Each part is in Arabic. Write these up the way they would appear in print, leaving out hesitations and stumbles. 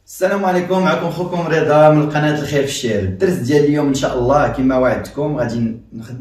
السلام عليكم، معكم خوكم رضا من قناه الخير في الشارع. الدرس ديال اليوم ان شاء الله كما وعدتكم غادي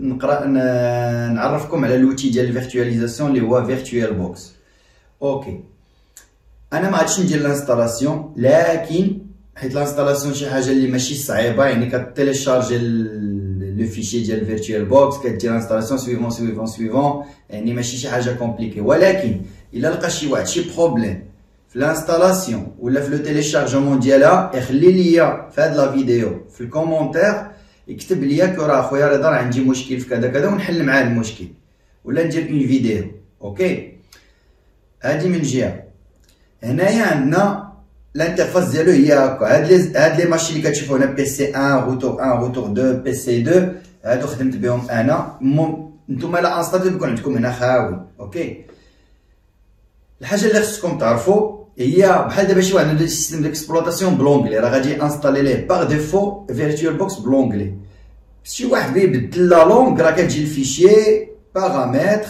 نعرفكم على لوتي ديال الفيرتواليزاسيون اللي هو فيرتوال بوكس. اوكي، انا ما غاديش ندير الانستالاسيون، لكن حيت الانستالاسيون شي حاجه اللي ماشي صعيبه، يعني كتيليشارجي لو فيشي ديال الفيرتوال بوكس، كدير انستالاسيون سويفون، يعني ماشي شي حاجه كومبليكي. ولكن الا لقى شي واحد شي بروبليم في الانستالاسيون ولا في لو تيليشارجمون ديالها، يخلي ليا في هاد لا فيديو في الكومونتير، يكتب ليا كو راه خويا رضا راه عندي مشكل في كذا كذا، ونحل معاه المشكل ولا ندير اون فيديو. اوكي، هادي من جهه. هنايا عندنا الانترفاس ديالو هي هكا. هاد لي ماشين اللي كتشوفوا هنا بي سي 1 روتور 1 روتور 2 بي سي 2، هادو خدمت بهم انا. نتوما لا انستاليو بيكون عندكم هنا خاوي. اوكي، الحاجه اللي خصكم تعرفوا هي بحال دابا شي واحد عنده سيستيم ديكسبلوطاسيون بلونغلي، راه غادي انستالي ليه باغ ديفو فيرتوال بوكس بلونغلي. شي واحد بغى يبدل لا لونغ، راه كتجي الفيشي بارامتر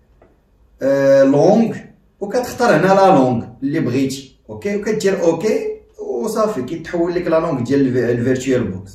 لونغ، وكتختار هنا لا لونغ اللي بغيتي. اوكي، وكدير اوكي وصافي، كيتحول لك لا لونغ ديال الفيرتوال بوكس.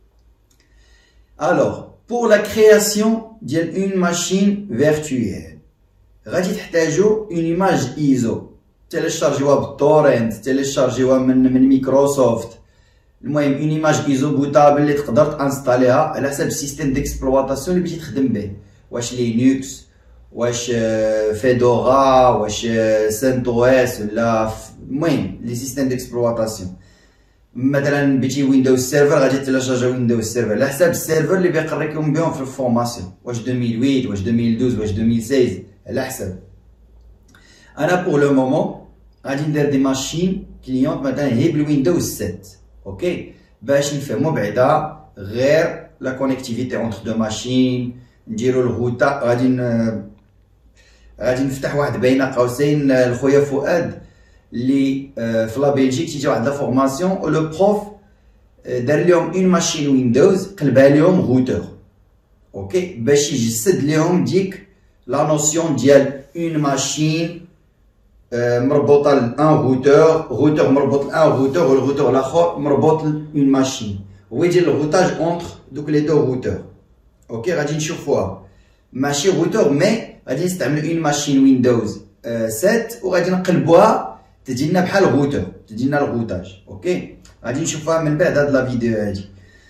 الوغ بور لا كرياسيون ديال اون ماشين فيرتويال غادي تحتاجو اون ايماج ايزو، تيليشارجيوها بالتورنت، تيليشارجيوها من مايكروسوفت. المهم اون ايماج ايزو بوتابل اللي تقدر تانستاليها على حسب السيستيم ديكسبلوطاسيون اللي بغيتي تخدم به، واش لينكس، واش فيدورا، واش سنت او اس، ولا المهم لي سيستيم ديكسبلوطاسيون. مثلا بغيتي ويندوز سيرفر، غادي تيليشارجي ويندوز سيرفر على حسب السيرفر اللي بيقريكم بهم في الفورماسيون، واش 2008 واش 2012 واش 2016 على حسب. انا بور لو مومون غادي ندير دي ماشين كليونط مثلا هي بالويندوز 7. اوكي، باش نفهمو بعدا غير لا كونيكتيفيتي اونتر دو ماشين، نديرو الغوتا. غادي نفتح واحد بين قوسين لخويا فؤاد اللي في لا بلجيك تيجي واحد لا فورماسيون، و لو بروف دار لهم اون ماشين ويندوز قلبها لهم غوتور. اوكي، باش يجسد لهم ديك لا نوسيون ديال اون ماشين مربوطه ل ان غوتور مربوط ل ان غوتور، والغوتور الاخر مربوط ل اون ماشين، هو يدير الغوتاج اونتر دوك لي دو غوتور. اوكي، غادي نشوفوها ماشي غوتور، مي غادي نستعملو اون ماشين ويندوز 7 وغادي نقلبوها تجي لنا بحال غوتور، تجي لنا الغوتاج. اوكي، غادي نشوفوها من بعد هاد لا فيديو هادي.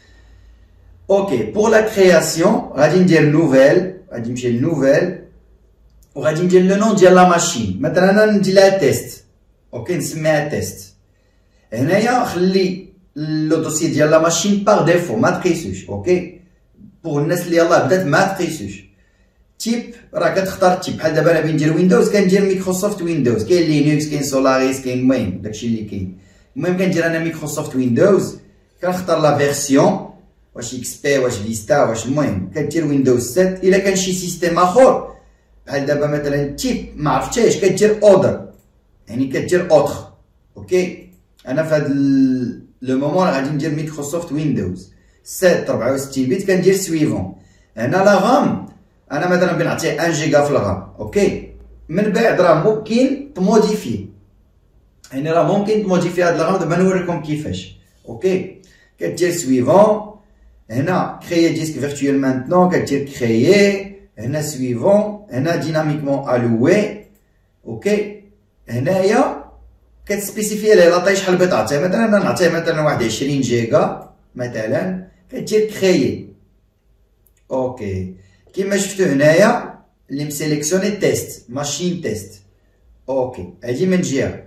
اوكي، بور لا كرياسيون غادي ندير نوفيل، غادي نمشي لنوفيل وغادي ندير لو نون ديال لا ماشين. مثلا انا ندير لها تيست. اوكي، نسميها تيست. هنايا خلي لو دوسي ديال لا ماشين باغ ديفو، ما تقيسوش. اوكي، بوغ الناس اللي يلاه بدات ما تقيسوش. تيب راه كتختار التيب، بحال دابا انا بغيت ندير ويندوز كندير مايكروسوفت ويندوز، كاين لينكس كاين سولاريس كاين، المهم داكشي اللي كاين. المهم كندير انا مايكروسوفت ويندوز، كنختار لا فيرسيون، واش اكس بي واش فيستا واش، المهم كدير ويندوز 7. الا كان شي سيستيم اخر بحال دابا مثلا تيب ما عرفتيش، كدير اوردر، يعني كدير اوتر. اوكي، انا في هذا لو مومون غادي ندير مايكروسوفت ويندوز 7 64 بيت، كندير سويفون. هنا لا غام انا مثلا بنعطيه 1 جيجا في الغام. اوكي، من بعد راه ممكن تموديفي، يعني راه ممكن تموديفي هاد الغام، دابا نوريكم كيفاش. اوكي، كدير سويفون، هنا كريي ديسك فيرتوال مانتنون، كدير كريي، هنا سويفون، هنا ديناميكمون الوي. اوكي، هنايا كتسبيسيفي ليه لاطاي شحال بغيت تعطيه، مثلا انا نعطيه مثلا واحد 20 جيجا مثلا، كدير كريي. اوكي، كيما شفتو هنايا اللي مسيليكسيوني تيست ماشين تيست. اوكي، هادي من جهه.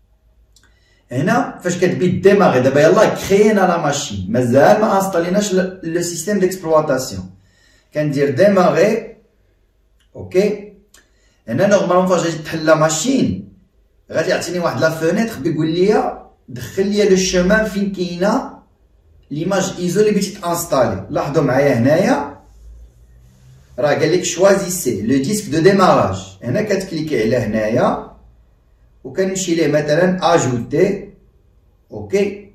هنا فاش كتبي ديماغي دابا يلاه كريينا لا ماشين، مازال ما انستاليناش لو سيستيم ديكسبلوطاسيون، كندير ديماغي. اوكي، هنا نورمالمون فاش غادي تحل لا ماشين غادي يعطيني واحد لا فونيتر بيقول لي دخل لي لو شومان فين كاينه ليماج ايزو اللي بغيتي تانستالي. لاحظوا معايا هنايا راه قال لك شوازيسي لو ديسك دو ديماراج، هنا كتكليكي على هنايا وكنمشي ليه مثلا اجوتي. اوكي،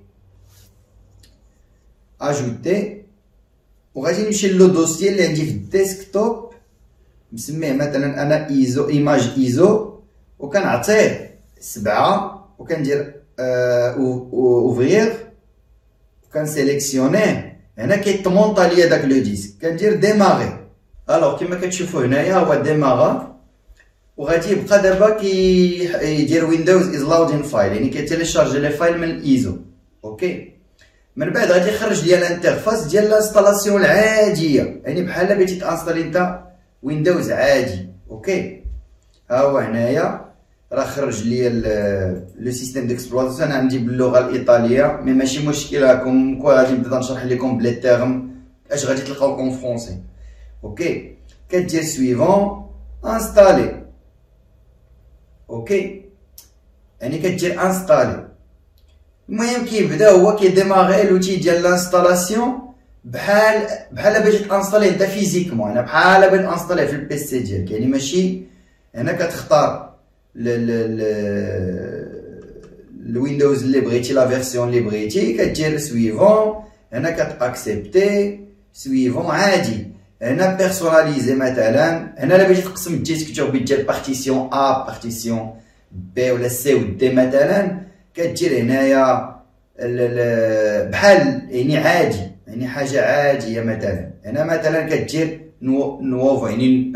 اجوتي، وغادي نمشي لو دوسيي اللي عندي في الديسكتوب، نسميه مثلا انا ايزو، ايماج ايزو، وكنعطيه 7 وكندير اوفرير كنسيليكسيونيه. هنا كيتمونطا ليا داك لو ديسك، كندير ديماغي. الوغ كيما كتشوفوا هنايا هو ديماغا، وغادي يبقى دابا كيدير ويندوز از لاودين فايل، يعني كيتيليشارجي لي فايل من الايزو. اوكي، من بعد غادي يخرج ليا الانترفاس ديال الانستالاسيون العاديه، يعني بحال بغيتي تانستالي نتا ويندوز عادي. اوكي، ها هو هنايا راه خرج ليا لو سيستيم ديكسبلوطاسيون. انا عندي باللغه الايطاليه، مي ماشي مشكل، راكم غادي نبدا نشرح لكم بلي تيرم اش غادي تلقاوكم فرونسي. اوكي، كدير سويفون انستالي. اوكي، يعني كدير انستالي. المهم كيبدا هو كيديماغي لوتي ديال لانستالاسيون بحال بغيتي تانستاليه انت فيزيكمون. انا بحال بغيت انستاليه في البيسي ديالك، يعني ماشي هنا كتختار الويندوز اللي بغيتي، لا فيرسيون اللي بغيتي، كدير سويفون. هنا كتاكسبتي سويفون عادي. هنا بيرسوناليزي مثلا، هنا الا بغيتي تقسم الديسك ديال بارتيسيون ا بارتيسيون بي ولا سي و دي مثلا، كدير هنايا بحال يعني عادي، يعني حاجه عاديه. مثلا هنا مثلا كدير نوفو، يعني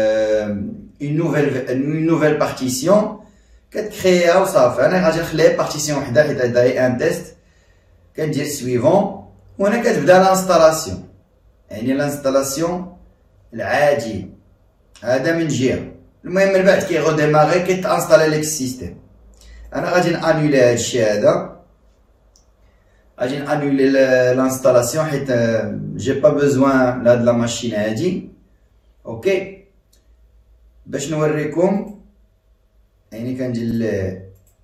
une nouvelle partition كتكريها وصافي. انا غادي نخليها بارتيسيون وحده حيت هذا ان تيست. كندير سويفون، وهنا كتبدا لانستالاسيون، يعني لانستالاسيون العاديه. هذا من جهه. المهم من بعد كيغوديماغي كيتانستالي ليك السيستيم. انا غادي نانولي هادشي هذا، غادي نانولي لانستالاسيون حيت جي با بوزوان لهاد لا ماشين هادي. اوكي، باش نوريكم يعني كندير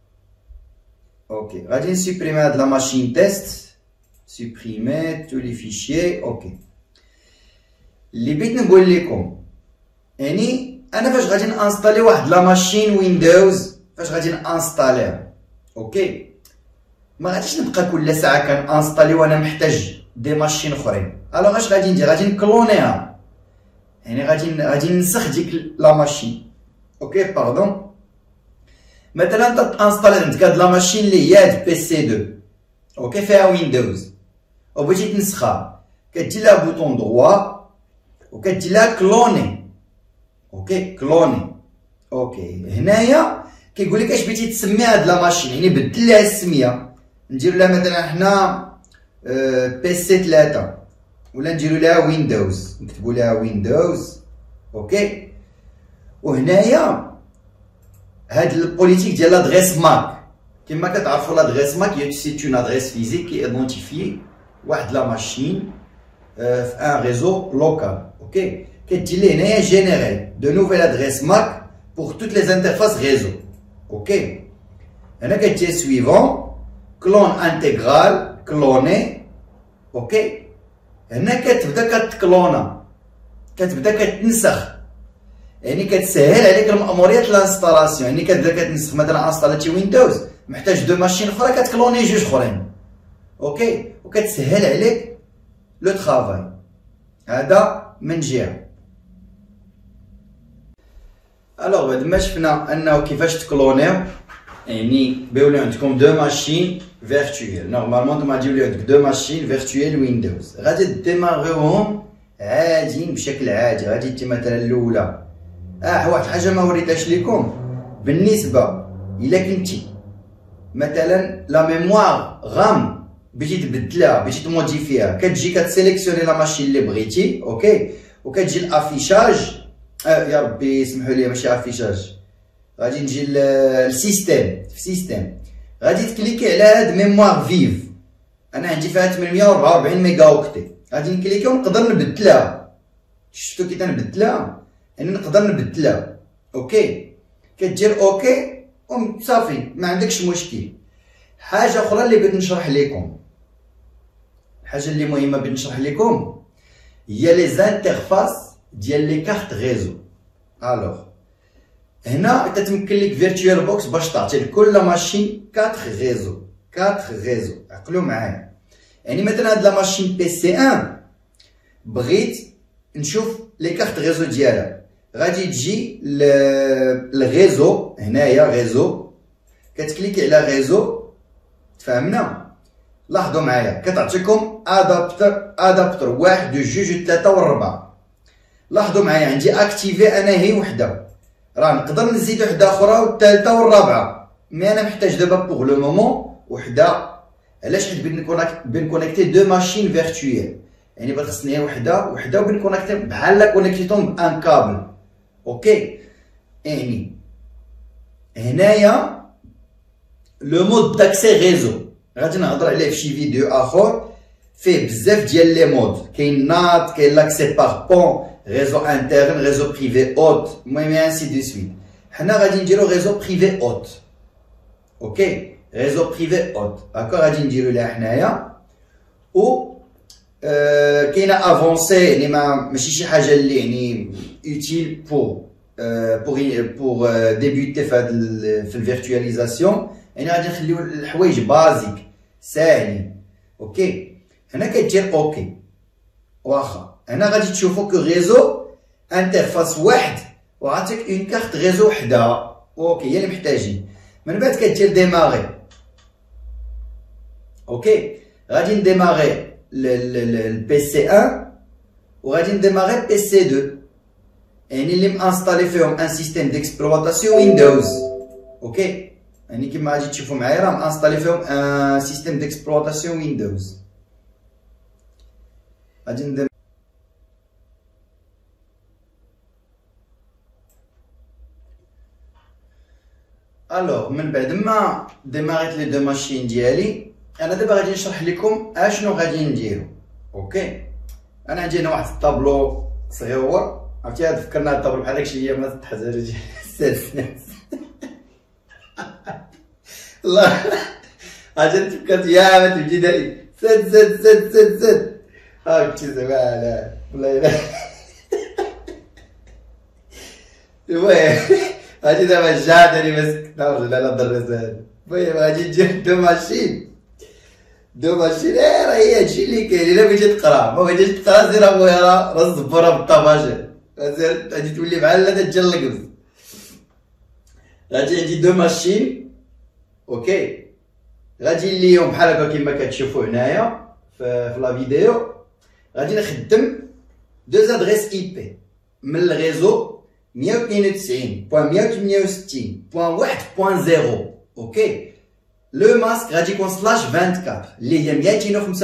اوكي. غادي نسوبريمي هاد لا ماشين تيست، سوبريمي تو لي فيشيي. اوكي، اللي بغيت نقول لكم يعني انا فاش غادي نانستالي واحد لا ماشين ويندوز، فاش غادي نانستاليها، اوكي، ما غاديش نبقى كل ساعه كنانستالي وانا محتاج دي ماشين اخرين. الوغ اش غادي ندير؟ غادي نكلونيها، يعني غادي ننسخ ديك لا ماشين. اوكي، باردون. مثلا انت تانستالي عندك هاد لا ماشين اللي هي هاد بي سي 2، اوكي، فيها ويندوز وبغيتي تنسخها، كدير لها بوطون دروا وكدير لها كلوني. اوكي، كلوني. اوكي، هنايا كيقول لك اش بغيتي تسمي هاد لا ماشين، يعني بدل لها السميه. نديرو لها مثلا حنا بي سي 3 ولا نديرو لها ويندوز، نكتبو لها ويندوز. اوكي، وهنايا هاد البوليتيك ديال لادريس ماك، كما كتعرفوا لادريس ماك سي اون ادريس فيزيك كي ايدونتيفي واحد لا ماشين في ان ريزو لوكال. اوكي، كدير ليه هنايا جينيري دو نوفيل ادريس ماك بور توت لي انترفاس ريزو. اوكي، هنا كدير سويفون كلون انتيغرال كلوني. اوكي، هنا كتبدا كتكلونا، كتبدا كتنسخ، يعني كتسهل عليك المأمورية الانستالاسيون. يعني كتبدا كتنسخ، مثلا انستالاتي ويندوز محتاج دو ماشين اخرى، كتكلوني جوج اخرين. اوكي، وكتسهل عليك لو طرافاي. هذا من جهه. الوغ بعد ما شفنا انه كيفاش تكلونيو، يعني بيولي عندكم دو ماشين فيرتويال. نورمالمون نتوما غادي يولي عندك دو ماشين فيرتويال ويندوز، غادي ديماغيوهم عاديين بشكل عادي. غادي انت مثلا الاولى واحد الحاجه ما وريتهاش لكم، بالنسبه الا كنتي مثلا لا ميموار غام بغيتي تبدلها، بغيتي تموديفيها، كتجي كتسيليكسيوني لا ماشين اللي بغيتي. اوكي، وكتجي الافيشاج، يا ربي سمحوا لي ماشي افيشاج، غادي نجي للسيستيم. في سيستيم غادي تكليكي على هاد ميموار فيف، انا عندي فيها 844 ميجا اوكتي، غادي نكليكي ونقدر نبدلها. شفتو كي تنبدلها؟ يعني نقدر نبدلها. اوكي، كدير اوكي وصافي، ما عندكش مشكل. حاجه اخرى اللي بغيت نشرح لكم، الحاجه اللي مهمه بغيت نشرح لكم هي لي زانترفاس ديال لي كارت ريزو. الوغ هنا تتمكن لك فيرتوال بوكس باش تعطي لكل ماشين 4 ريزو. 4 ريزو، عقلوا معايا. يعني مثلا هاد لا ماشين بي سي 1 بغيت نشوف لي كارت ريزو ديالها، غادي تجي للريزو. هنايا ريزو، كتكليكي على ريزو فهمنا؟ لاحظوا معايا كتعطيكم ادابتر واحد وجوج وثلاثة وربعة. لاحظوا معايا عندي اكتيفي انا هي وحده، راه نقدر نزيد وحده اخرى والثالثه والرابعه، مي انا محتاج دابا بوغ لو مومون وحده. علاش؟ حيت بنكونيكتي دو ماشين فيرتويال، يعني بغيت خصني وحده وبنكونيكتي بحال كونيكتيتهم بان كابل. اوكي، يعني هنايا لو مود داكسي ريزو غادي نهضر عليه في شي فيديو اخر، فيه بزاف ديال لي مود، كاين نات، كاين لاكسي باغ بون، ريزو انترن، ريزو بريفي اوت، المهم انسي دو سويت. حنا غادي نديرو ريزو بريفي اوت. اوكي، ريزو بريفي اوت هاكا غادي نديرو ليها حنايا. و كاينه افونسي، يعني ماشي شي حاجه اللي يعني اوتيل بور ديبوتي في الفيرتواليزاسيون، يعني غادي نخليو الحوايج بازيك ساهلين. اوكي، هنا كدير اوكي، واخا هنا غادي تشوفوا كو ريزو انترفاس واحد وعطيك اون كارت ريزو وحده. اوكي، هي اللي محتاجين. من بعد كدير ديماغي. اوكي، غادي نديماغي البي سي 1 وغادي نديماغي بي سي 2، يعني اللي مانستالي فيهم ان سيستيم ديكسبلواتاسيون ويندوز. اوكي، يعني كيما غادي تشوفوا معايا راه مانستالي فيهم ان سيستيم ديكسبلواتاسيون ويندوز. غادي ندير الوغ من بعد ما ديماريت لي دو ماشين ديالي، انا دابا غادي نشرح لكم اشنو غادي نديرو. اوكي، انا عندي هنا واحد الطابلو صغيور، عرفتي هاد فكرنا هاد الطابلو بحال داكشي اللي ما تحزر ديال السادسنات. الله اجا تفكرت يا ما تبدي داري سد هاكي زعما لا والله لا. المهم هادي دابا جاتني بس نرجع على الدرس هذا. المهم غادي ندير دو ماشين راه هي هادشي اللي كاين. الا بغيتي تقرا ما بغيتيش تقرا سير اخويا راه الزبوره بالطباجه، غادي تولي بحال هذا ديال القبز. غادي عندي دو ماشين. اوكي، غادي اليوم بحال هكا كيما كتشوفوا هنايا في لا فيديو، غادي نخدم دو زادريس اي بي من الريزو 192.168.1.0. اوكي، لو ماسك غادي يكون سلاش 24 اللي هي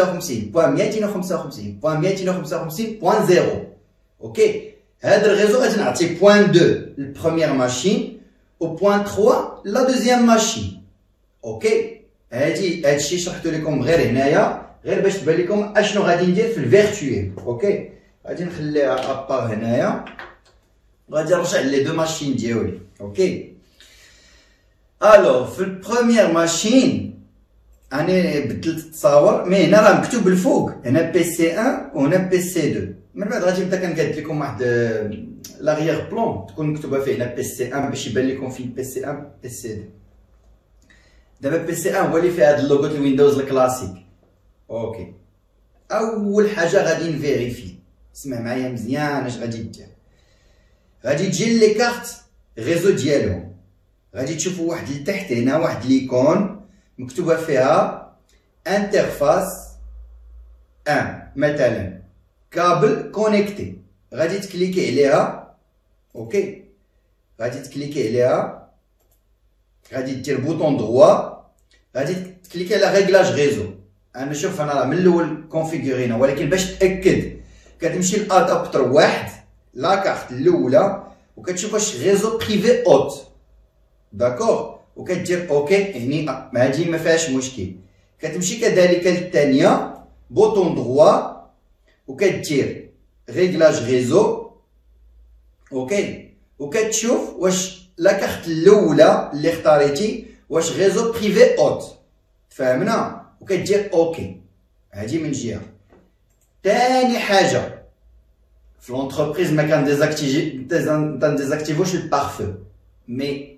255.255.255.0. اوكي، هذا الريزو غادي نعطي بوان 2 للبروميير ماشين و بوان 3 لا دوزيام ماشين. اوكي، هادشي شرحتو لكم غير هنايا غير باش تبان لكم اشنو غادي ندير في الفيرتويال. اوكي، غادي نخليها ابار هنايا، غادي نرجع لي دو ماشين ديالي. اوكي، الوغ في البروميير ماشين انا بدلت التصاور، مي هنا راه مكتوب الفوق هنا بي سي 1 وهنا بي سي 2. من بعد غادي نبدا كنقاد لكم واحد لاغيير بلون تكون مكتوبه فيه هنا بي سي 1 باش يبان لكم فين بي سي 1 بي سي 2. دابا بي سي 1 هو اللي فيه هاد اللوغو ديال الويندوز الكلاسيك. اوكي، اول حاجه غادي نفيريفي، اسمع معايا مزيان اش غادي دير. غادي تجي لي كارت ريزو ديالهم، غادي تشوفوا واحد لتحت هنا واحد ليكون مكتوبه فيها انترفاس 1 مثلا كابل كونيكتي، غادي تكليكي عليها. اوكي، غادي تكليكي عليها، غادي دير بوطون دروا، غادي تكليكي على ريغلاج ريزو. انا شوف انا راه من الاول كونفيغورينا، ولكن باش تاكد كتمشي لادابتر واحد لا كارت الاولى وكتشوف واش ريزو بريفي اوت. داكور، وكدير اوكي، يعني هادي ما فيهاش مشكل. كتمشي كذلك للثانيه بوطون دروا وكدير ريغلاج ريزو. اوكي، وكتشوف واش لا كارت الاولى اللي اختاريتي واش ريزو بريفي اوت. فهمنا؟ وكدير اوكي. هادي من جهه. ثاني حاجه في لونتربريز ما كنديزاكتيفوش البارفو، مي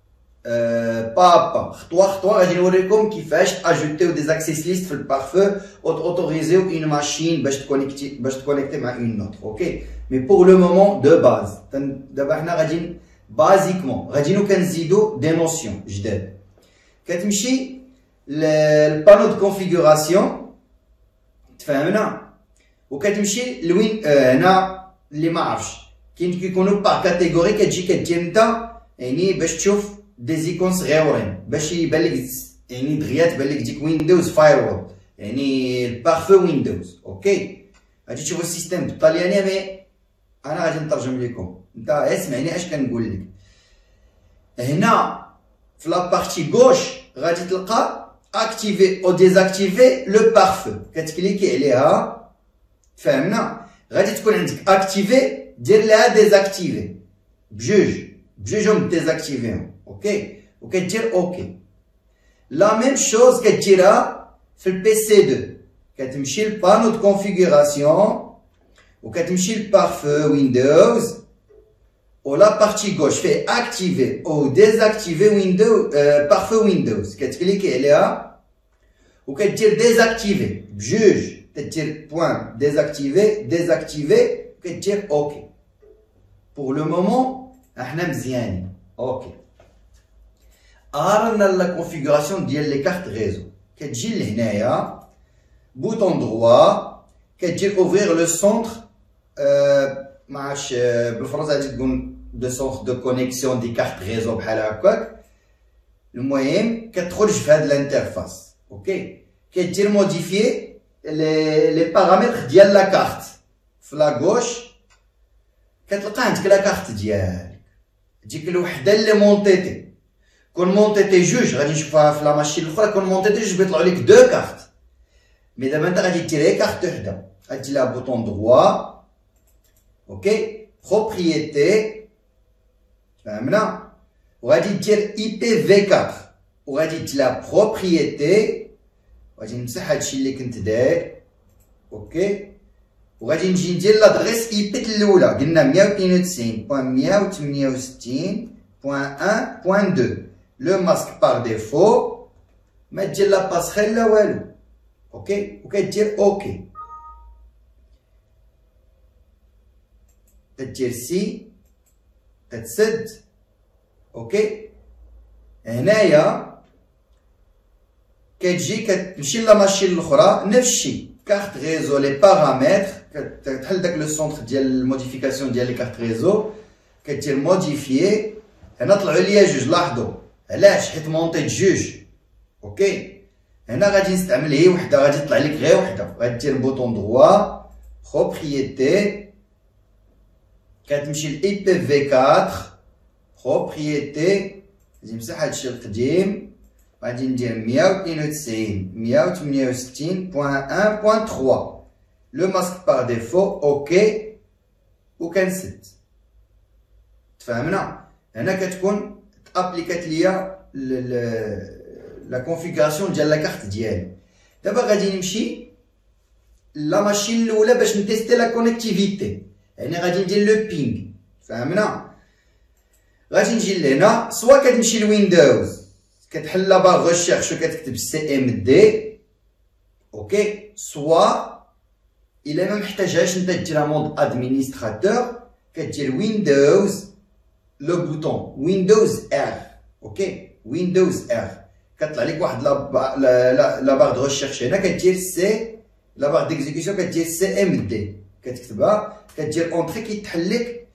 خطوه غادي نوريكم كيفاش اجوتيو دي زاكسيس ليست في البارفو اوتوريزيو اون ماشين باش تكونيكتي مع اون نوتر. اوكي، مي بور لو مومون دو باز دابا حنا غادي بازيكمون غادي كنزيدو دي نوسيون جداد. كتمشي البانو دو كونفيغوراسيون تفهمنا وكتمشي لوين هنا اللي ما عرفش كاين كيكونوا باغ كاتيجوري كتجي كدير انت يعني باش تشوف دي زيكون صغيورين باش يبان لك يعني دغيا تبان لك ديك ويندوز فايروول يعني البارفو ويندوز اوكي غادي تشوفوا السيستم بالطليانيه مي انا غادي نترجم لكم انت اسمعني اش كنقول لك هنا في لا بارتي غوش غادي تلقى اكتيفي او ديزاكتيفي لو بارفو كتكليكي عليها فهمنا غادي تكون عندك اكتيفي دير لها ديزاكتيفي بجوجهم ديزاكتيفيهم اوكي وكدير اوكي لا ميم شوز كديرها في البي سي 2 كتمشي للبانو دو كونفيغوراسيون وكتمشي لبارفو ويندوز و لا بارتي غوش فيه اكتيفي او ديزاكتيفي ويندوز بارفو ويندوز كتكليكي عليها وكدير ديزاكتيفي بجوج كدير بوين ديزاكتيفي كدير اوكي بور لو مومون احنا مزيانين اوكي عرفنا لا كونفيغوراسيون ديال لي كارت ريزو كتجي لهنايا بوطون دروا كدير اوفرير لو سونتر معرفتش بالفرنسا غادي تكون دو سونتر دو كونيكسيون دي كارت ريزو بحال هكاك المهم كتخرج في هاد الانترفاس اوكي كدير موديفيي لي بارامتر ديال لا كارت في لا غوش كتلقى عندك لا كارت ديالك ديك الوحده اللي مونطيتي كون مونطيتي جوج غادي نشوفها في لا ماشين الاخرى كون مونطيتي جوج بيطلعوا لك دو كارت مي دابا انت غادي دير غير كارت وحده غادي لها بوطون دروا اوكي بروبريتي فهمنا وغادي دير اي بي في 4 وغادي دير لها بروبريتي وغادي نمسح هادشي اللي كنت داير اوكي وغادي نجي ندير لادريس اي بي الاولى قلنا 192.168.1.2 لو ماسك بار ديفو ما دير لا باسخيل لا والو اوكي وكدير اوكي كدير سي كتسد اوكي هنايا كتجي كتمشي لا ماشين الاخرى نفس الشيء كارت ريزو لي بارامتر كتحل داك لو سونتر ديال الموديفيكاسيون ديال لي كارت ريزو كدير موديفيي هنا طلعوا ليا جوج لاحظوا علاش حيت مونطيت جوج اوكي هنا غادي نستعمل هي وحده غادي تطلع لك غير وحده غادي دير بوطون دروا بروبريتي كتمشي لاي بي في 4 بروبريتي غادي نمسح هادشي القديم غادي ندير 192.168.1.3 لو ماسك بار ديفو اوكي وكنسد تفهمنا هنا كتكون ابليكات ليا لا كونفيغوراسيون ديال لا كارت ديالي دابا غادي نمشي لا ماشين الاولى باش نتيستي لا كونيكتيفيتي يعني غادي ندير لو بينغ فهمنا غادي نجي لهنا سوا كتمشي لويندوز كتحل لا باغ ريشيرش وكتكتب سي ام دي اوكي سوا الا ما محتاجهاش انت ديرها مود ادمينستراتور كدير ويندوز لو بوطون ويندوز ار اوكي ويندوز ار كطلع لك واحد لا باغ دو ريشيرش هنا كدير سي لا باغ ديكزيكسيون كدير سي ام دي كتكتبها كدير اونطري كيتحل لك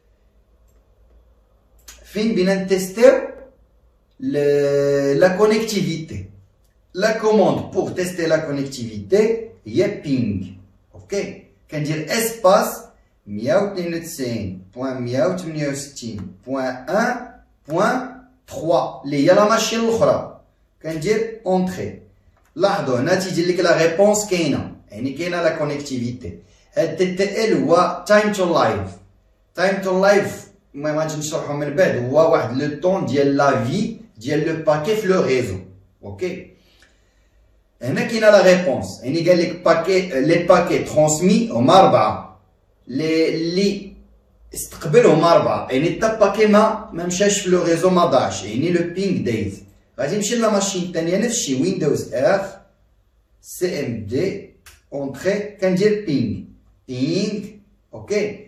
فين بينا نتيستيو la connectivité. La commande pour tester la connectivité هي ping. Ok. Quand dire espace 192.168.1.3 اللي هي لا ماشين الاخرى كندير اونطري لاحظوا هنا تيدير لك لا ريبونس كاينه يعني كاينه لا كونيكتيفيتي هاد تي تي ال هو تايم تو لايف تايم تو لايف ما غاديش نشرحو من بعد هو واحد لو طون ديال لا في ديال لو باكي في لو ريزو اوكي هنا كاينه لا ريبونس يعني قال لك باكي لي باكي ترانسمي هما 4 اللي استقبلهم 4 يعني حتى باكي ما مشاش في لو ريزو ما ضاعش يعني لو بينغ دايز غادي نمشي للماشين الثانيه نفس الشيء ويندوز ار سي ام دي اونطري كندير بينغ اوكي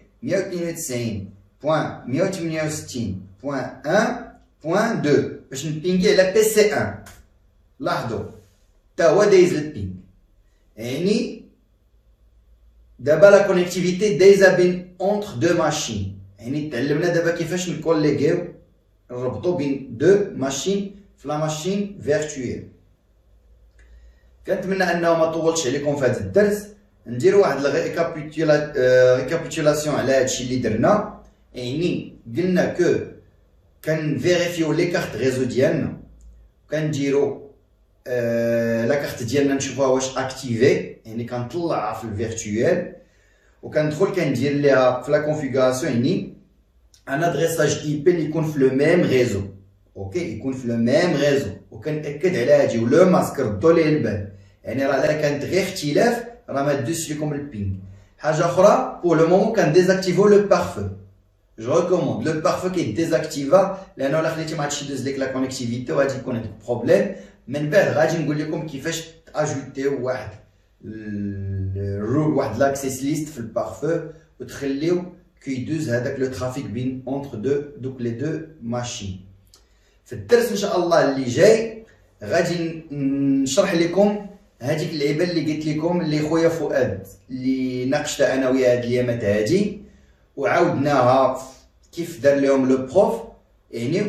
192.168.1.2 باش نبينغي على بي سي 1 لاحظوا حتى هو دايز البينغ. يعني دابا لا كونيكتيفيتي دايزه بين اونتر دو ماشين، يعني تعلمنا دابا كيفاش نكوليغيو نربطو بين دو ماشين في لا ماشين فيرتويال. كنتمنى انه ما طولتش عليكم في هذا الدرس، نديرو واحد ريكابيتولاسيون على هادشي اللي درنا. يعني قلنا كو كنفيريفيو لي كارت ريزو ديالنا، كنديرو لا كارت ديالنا نشوفوها واش اكتيفي، يعني كنطلعها في الفيرتويال وكندخل كندير ليها في لا كونفيغوراسيون، يعني ان ادريساج اي بي اللي يكون في لو ميم ريزو. اوكي، يكون في لو ميم ريزو، وكنأكد على هادي. ولو ماسك ردو ليه البال، يعني راه الا كانت غير اختلاف راه ما دوزش لكم البينغ. حاجه اخرى بور لو مومون كنديزاكتيفو لو بارفو. جو ريكوموند لو بارفو كيديزاكتيفا، لانه الا خليتي ما عادش يدوز لك لا كونيكتيفيتي وغادي يكون عندك بروبليم. من بعد غادي نقول لكم كيفاش تاجوتيو واحد الرول، واحد لاكسيس ليست في البارفو، وتخليو كيدوز هذاك لو ترافيك بين اونتر دوك لي دو ماشين. في الدرس ان شاء الله اللي جاي غادي نشرح لكم هذيك اللعيبه اللي قلت لكم اللي خويا فؤاد اللي ناقشتها انا وياه هاد الايامات هادي، وعاودناها كيف دار لهم لو بروف. يعني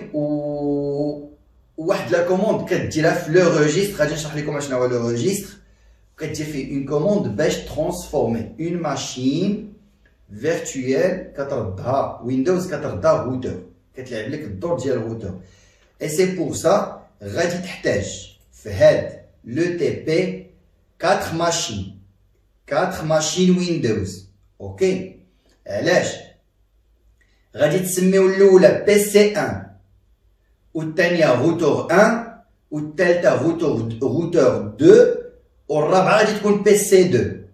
واحد لا كوموند كديرها في لو روجيستر، غادي نشرح لكم شنو هو لو روجيستر. كدير فيه اون كوموند باش ترانسفورمي اون ماشين فيرتويال كتردها ويندوز، كتردها روتور، كتلعب لك الدور ديال الروتور. اي سي بور سا غادي تحتاج في هاد لو تي بي 4 ماشين ويندوز. اوكي، علاش؟ غادي تسميو الاولى بي سي 1 والثانيه روتور 1 والثالثه روتور 2 والرابعه غادي تكون بي سي 2.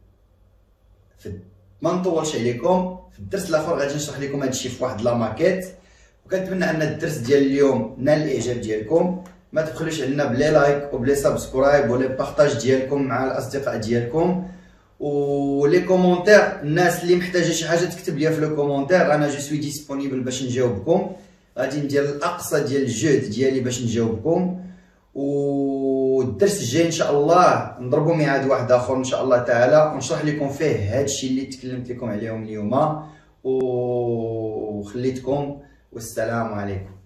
ما نطولش عليكم، في الدرس الاخر غادي نشرح لكم هادشي في واحد لا ماكيت. وكنتمنى ان الدرس ديال اليوم نال الاعجاب ديالكم. ما تبخلوش علينا بلي لايك وبلي سبسكرايب ولي بارطاج ديالكم مع الاصدقاء ديالكم، ولي كومونتير. الناس اللي محتاجه شي حاجه تكتب ليا في لو كومونتير، انا جو سوي ديسپونيبل باش نجاوبكم. غادي ندير الاقصى ديال الجهد ديالي باش نجاوبكم. والدرس الجاي ان شاء الله نضربوا ميعاد واحد اخر ان شاء الله تعالى، ونشرح لكم فيه هادشي اللي تكلمت لكم عليهم اليوم. وخليتكم، والسلام عليكم.